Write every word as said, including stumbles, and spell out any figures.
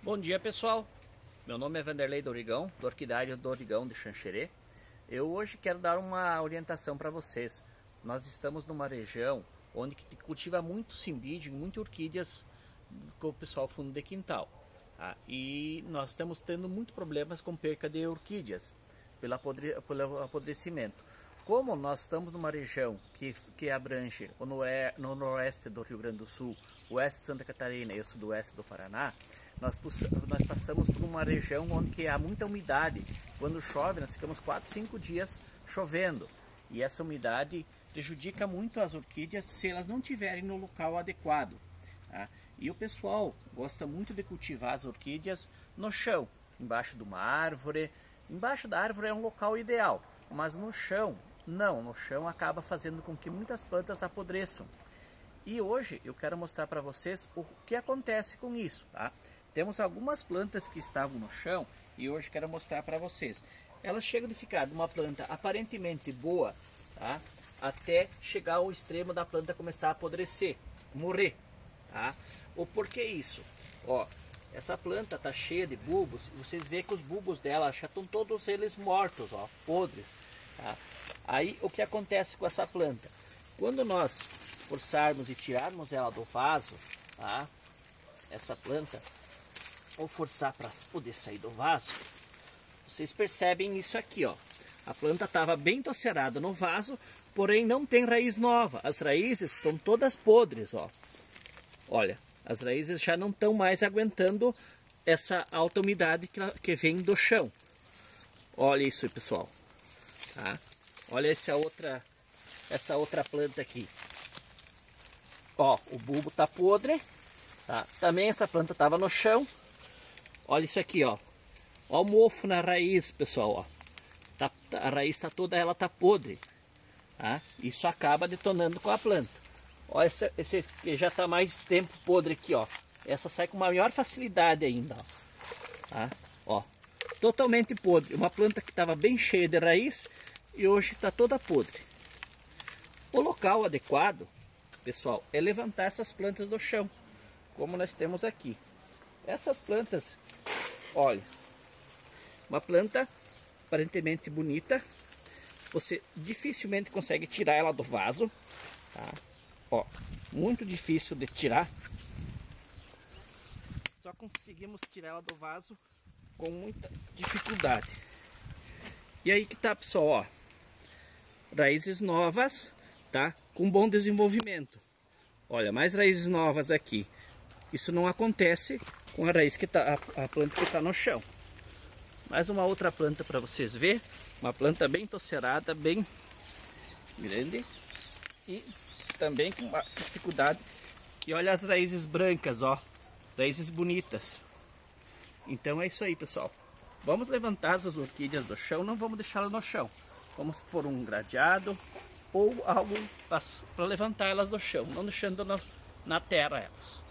Bom dia, pessoal, meu nome é Vanderlei Dorigão, do Orquidário Dorigão de Xanxerê. Eu hoje quero dar uma orientação para vocês. Nós estamos numa região onde cultiva muito cimbídio e muitas orquídeas com o pessoal fundo de quintal, tá? E nós estamos tendo muitos problemas com perca de orquídeas pelo, apodre, pelo apodrecimento. Como nós estamos numa região que, que abrange o noroeste, no noroeste do Rio Grande do Sul, oeste de Santa Catarina e o sudoeste do Paraná, nós, nós passamos por uma região onde há muita umidade. Quando chove, nós ficamos quatro, cinco dias chovendo. E essa umidade prejudica muito as orquídeas se elas não estiverem no local adequado, tá? E o pessoal gosta muito de cultivar as orquídeas no chão, embaixo de uma árvore. Embaixo da árvore é um local ideal, mas no chão, não. No chão acaba fazendo com que muitas plantas apodreçam. E hoje eu quero mostrar para vocês o que acontece com isso, tá? Temos algumas plantas que estavam no chão e hoje quero mostrar para vocês. Elas chegam a ficar de uma planta aparentemente boa, tá? Até chegar ao extremo da planta começar a apodrecer, morrer, tá? O porquê isso? Ó, essa planta tá cheia de bulbos e vocês veem que os bulbos dela já estão todos eles mortos, ó, podres, tá? Aí o que acontece com essa planta? Quando nós forçarmos e tirarmos ela do vaso, tá? Essa planta, ou forçar para poder sair do vaso, vocês percebem isso aqui, ó. A planta estava bem tocerada no vaso, porém não tem raiz nova. As raízes estão todas podres, ó. Olha, as raízes já não estão mais aguentando essa alta umidade que, que vem do chão. Olha isso, pessoal. Tá? Olha essa outra, essa outra planta aqui. Ó, o bulbo tá podre, tá? Também essa planta estava no chão. Olha isso aqui, ó. Ó o mofo na raiz, pessoal, ó. Tá, a raiz está toda, ela tá podre, tá? Isso acaba detonando com a planta. Ó, esse, esse que já tá mais tempo podre aqui, ó. Essa sai com maior facilidade ainda, ó. Tá? Ó, totalmente podre. Uma planta que estava bem cheia de raiz e hoje está toda podre. O local adequado, pessoal, é levantar essas plantas do chão, como nós temos aqui. Essas plantas, olha, uma planta aparentemente bonita, você dificilmente consegue tirar ela do vaso, tá? Ó, muito difícil de tirar. Só conseguimos tirar ela do vaso com muita dificuldade. E aí que tá, pessoal, ó, raízes novas, tá? Com bom desenvolvimento. Olha, mais raízes novas aqui. Isso não acontece com a raiz que tá, a, a planta que está no chão. Mais uma outra planta para vocês verem. Uma planta bem tocerada, bem grande. E também com uma dificuldade. E olha as raízes brancas, ó. Raízes bonitas. Então é isso aí, pessoal. Vamos levantar as orquídeas do chão. Não vamos deixá-las no chão. Vamos por um gradeado ou algo para levantar elas do chão. Não deixando na, na terra elas.